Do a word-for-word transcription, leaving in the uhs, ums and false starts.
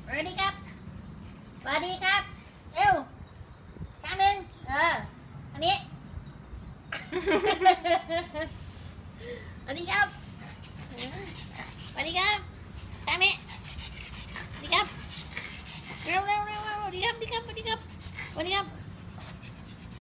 สวัสดีครับสวัสดีครับเอ้วข้างหนึ่งเอออันนี้ สวัสดีครับสวัสดีครับข้างนี้สวัสดีครับเร็วเร็วเร็วสวัสดีครับสวัสดีครับสวัสดีครับสวัสดีครับ